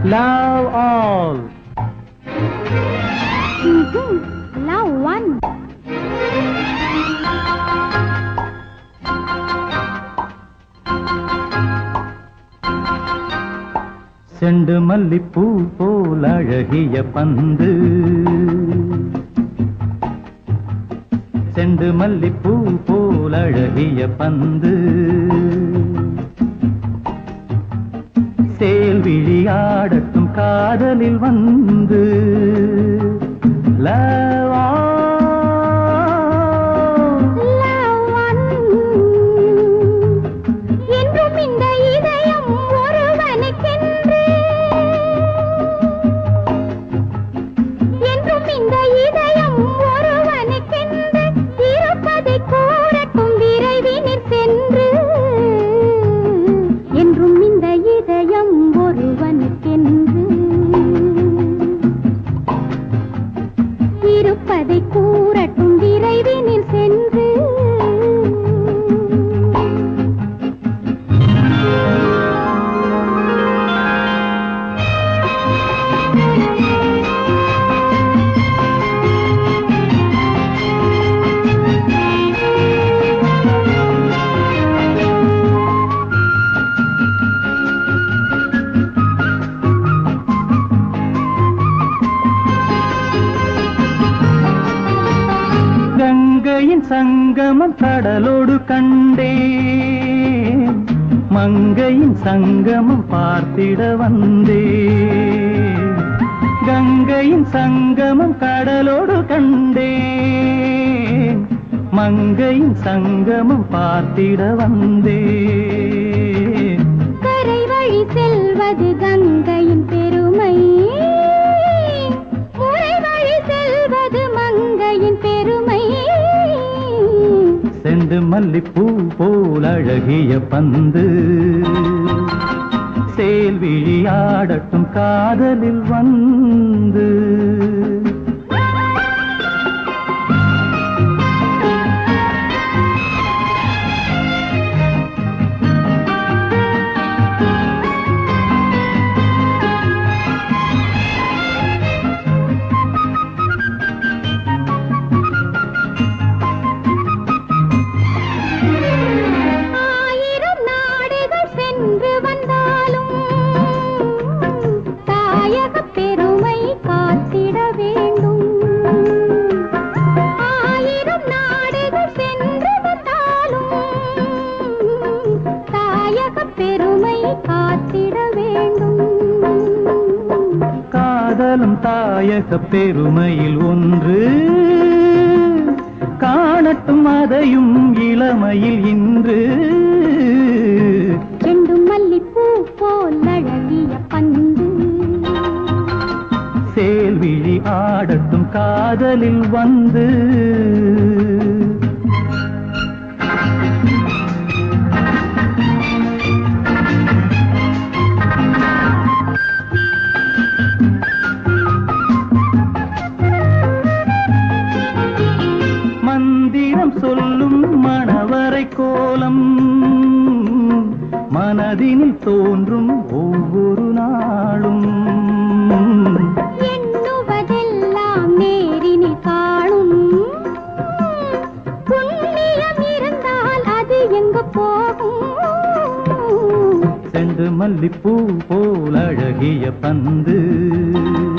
Love all. Love one. செண்டு மல்லிப்பூ போல் அழகிய பந்து, செண்டு மல்லிப்பூ போல் அழகிய பந்து, சேல் விழியாடட்டும் காதலில் வந்து. Love all. கங்கையின் சங்கமம் கடலோடு கண்டேன், மங்கையின் சங்கமம் பார்த்திட வந்தேன். கங்கையின் சங்கமம் கடலோடு கண்டேன், மங்கையின் சங்கமம் பார்த்திட வந்தேன். கரை வழி செல்வது கங்கையின் பெருமை, முறை வழி செல்வது மங்கையின் பெருமை. செண்டு மல்லிப்பூ போல் அழகிய பந்து, சேல் விழியாடட்டும் காதலில் வந்து. காதலும் தாயக பெருமையில் ஒன்று காணட்டும், அதையும் இளமையில் இன்று. செண்டு மல்லிப்பூ போல் அழகிய பந்து, சேல்விழி ஆடட்டும் காதலில் வந்து. மந்திரம் சொல்லும் மணவரை கோலம் மனதினில் தோன்றும் ஒவ்வொரு நாளும். எண்ணுவதெல்லாம் நேரினில் காணும், புண்ணியம் இருந்தால் அது எங்கு போகும். செண்டு மல்லிப்பூ போல் அழகிய பந்து,